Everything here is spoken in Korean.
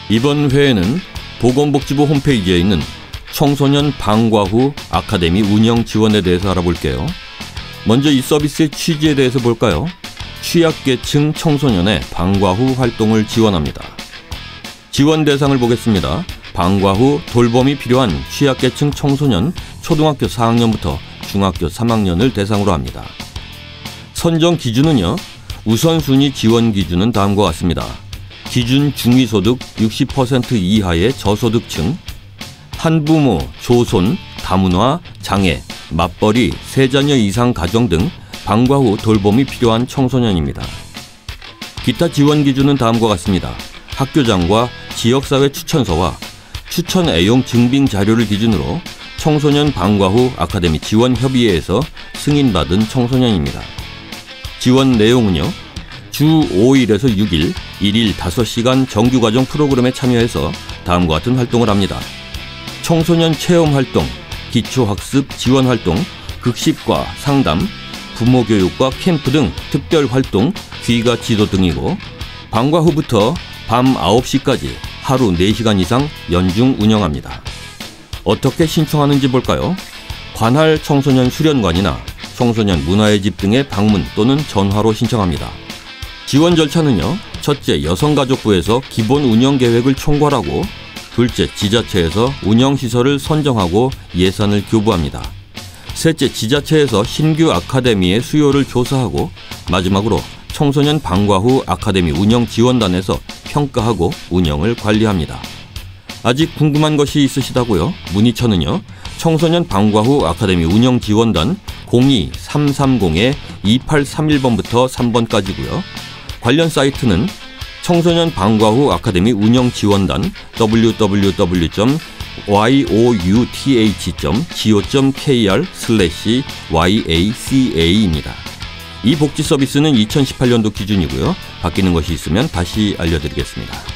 이번 회에는 보건복지부 홈페이지에 있는 청소년 방과 후 아카데미 운영 지원에 대해서 알아볼게요. 먼저 이 서비스의 취지에 대해서 볼까요? 취약계층 청소년의 방과 후 활동을 지원합니다. 지원 대상을 보겠습니다. 방과 후 돌봄이 필요한 취약계층 청소년 초등학교 4학년부터 중학교 3학년을 대상으로 합니다. 선정 기준은요, 우선순위 지원 기준은 다음과 같습니다. 기준 중위소득 60% 이하의 저소득층, 한부모, 조손, 다문화, 장애, 맞벌이, 3자녀 이상 가정 등 방과 후 돌봄이 필요한 청소년입니다. 기타 지원 기준은 다음과 같습니다. 학교장과 지역사회 추천서와 추천 애용 증빙 자료를 기준으로 청소년 방과 후 아카데미 지원협의회에서 승인받은 청소년입니다. 지원 내용은요, 주 5일에서 6일, 1일 5시간 정규과정 프로그램에 참여해서 다음과 같은 활동을 합니다. 청소년 체험활동, 기초학습 지원활동, 극식과 상담, 부모교육과 캠프 등 특별활동, 귀가 지도 등이고, 방과 후부터 밤 9시까지 하루 4시간 이상 연중 운영합니다. 어떻게 신청하는지 볼까요? 관할 청소년 수련관이나 청소년 문화의 집 등의 방문 또는 전화로 신청합니다. 지원 절차는요, 첫째, 여성가족부에서 기본 운영 계획을 총괄하고, 둘째, 지자체에서 운영시설을 선정하고 예산을 교부합니다. 셋째, 지자체에서 신규 아카데미의 수요를 조사하고, 마지막으로 청소년 방과 후 아카데미 운영지원단에서 평가하고 운영을 관리합니다. 아직 궁금한 것이 있으시다고요? 문의처는요, 청소년 방과 후 아카데미 운영지원단 02-330-2831번부터 3번까지고요. 관련 사이트는 청소년 방과 후 아카데미 운영지원단 www.youth.go.kr/YACA입니다. 이 복지 서비스는 2018년도 기준이고요. 바뀌는 것이 있으면 다시 알려드리겠습니다.